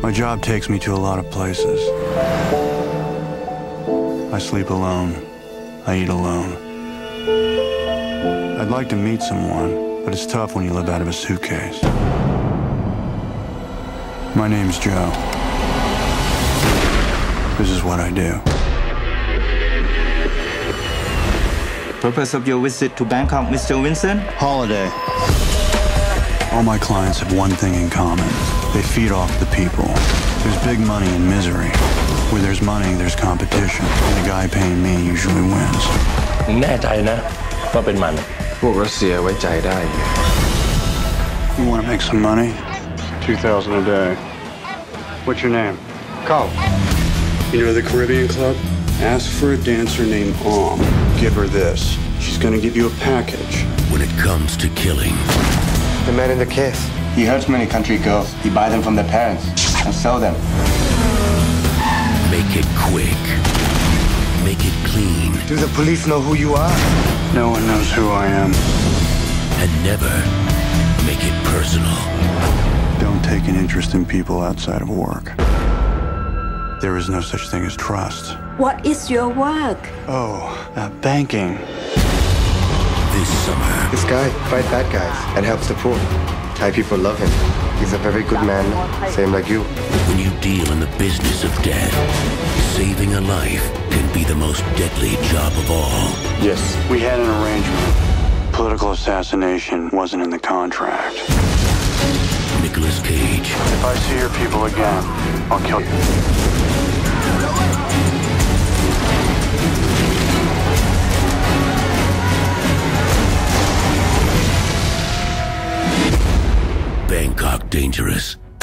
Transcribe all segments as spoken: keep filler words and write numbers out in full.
My job takes me to a lot of places. I sleep alone. I eat alone. I'd like to meet someone, but it's tough when you live out of a suitcase. My name's Joe. This is what I do. Purpose of your visit to Bangkok, Mister Vincent? Holiday. All my clients have one thing in common. They feed off the people. There's big money in misery. Where there's money, there's competition. And the guy paying me usually wins. แน่ใจนะว่าเป็นมันพวกรัสเซียไว้ใจได้ You want to make some money? Two thousand a day. What's your name? Carl. You know the Caribbean Club? Ask for a dancer named Om. Give her this. She's gonna give you a package. When it comes to killing, The man in the case. He hurts many country girls. He buys them from their parents and sell them. make it quick. Make it clean. Do the police know who you are? No one knows who I am. And never make it personal. Don't take an interest in people outside of work. There is no such thing as trust. What is your work? Oh, uh, banking. This summer, This guy fight bad guys and helps the poor. Thai people love him. He's a very good man, same like you. when you deal in the business of death, saving a life can be the most deadly job of all. Yes. We had an arrangement. Political assassination wasn't in the contract. Nicolas Cage, If I see your people again, I'll kill you. Bangkok Dangerous.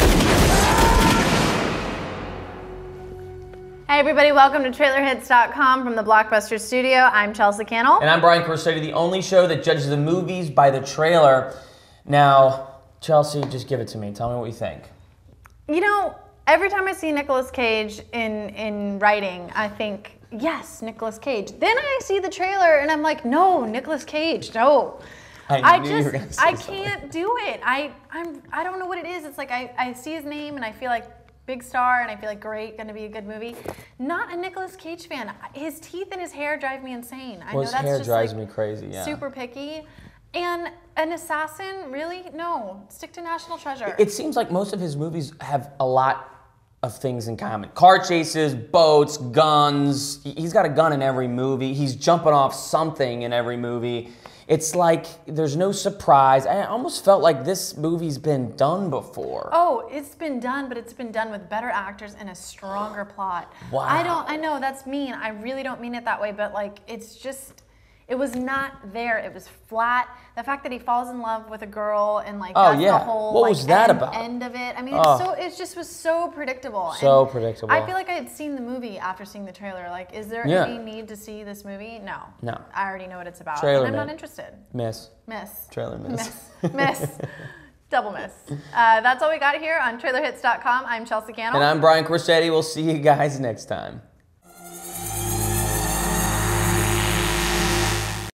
Hey everybody, welcome to Trailer Hits dot com from the Blockbuster Studio. I'm Chelsea Cannell. And I'm Brian Corsetti, the only show that judges the movies by the trailer. Now, Chelsea, just give it to me. Tell me what you think. You know, every time I see Nicolas Cage in, in writing, I think, yes, Nicolas Cage. Then I see the trailer and I'm like, no, Nicolas Cage, no. I, I knew you were just, gonna say I something. can't do it. I, I'm, I don't know what it is. It's like I, I see his name and I feel like big star and I feel like great, gonna be a good movie. Not a Nicolas Cage fan. His teeth and his hair drive me insane. I Well, know his that's hair just drives like me crazy, yeah. super picky. And an assassin, really? No, stick to National Treasure. It seems like most of his movies have a lot of things in common. Car chases, boats, guns. He- He's got a gun in every movie. He's jumping off something in every movie. It's like there's no surprise. I almost felt like this movie's been done before. Oh, it's been done, but it's been done with better actors and a stronger plot. Wow. I don't, I know that's mean. I really don't mean it that way, but like, it's just, it was not there. It was flat. The fact that he falls in love with a girl and like, Oh, that's yeah. the whole What like, was that end, about? end of it. I mean, Oh. it's so, it just was so predictable. So And predictable. I feel like I had seen the movie after seeing the trailer. Like, is there Yeah. any need to see this movie? No. No. I already know what it's about. Trailer and I'm man. not interested. Miss. Miss. Trailer miss. Miss. Miss. Double miss. Uh, that's all we got here on Trailer Hits dot com. I'm Chelsea Cannell. And I'm Brian Corsetti. We'll see you guys next time.